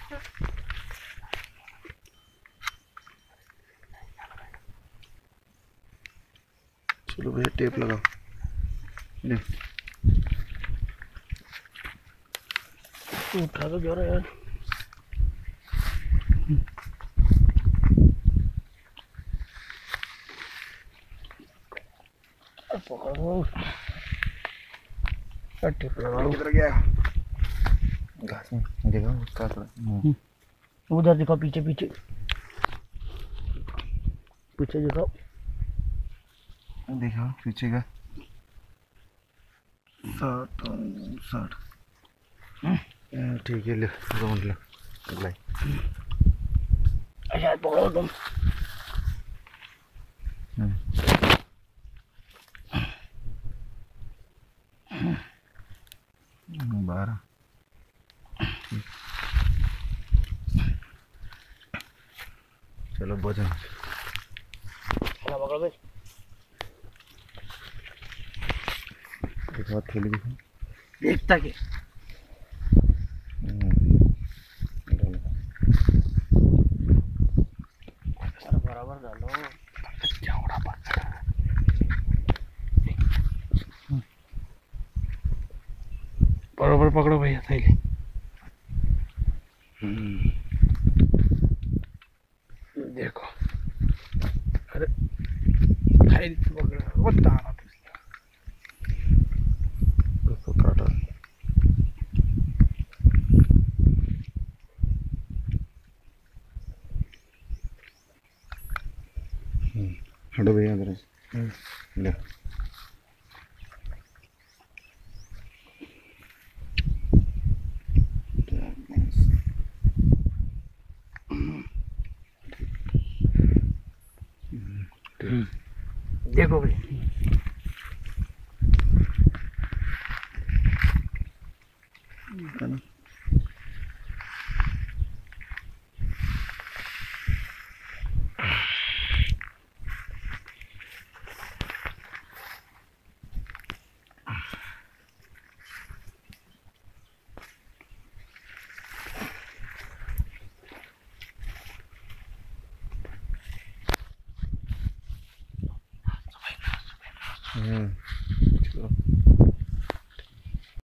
चलो भैया टेप लगाओ। ले उठा तो जोर यार। पकड़ो टेप लगाओ। किधर गया? घास में देखो उसका उधर दिखाओ, पीछे पीछे पीछे दिखाओ। देखो पीछे का 60। ठीक है ले रोड लो लाई। अच्छा पकड़ो तुम। 12। चलो वजन पकड़ो भाई। देखो थैली देखो देखता के बराबर डालो। बराबर पकड़ो भैया थैली। देखो अरे थैली पकड़ा वो तारा उसको काटा। हटो भैया इधर ले। देखो भाई।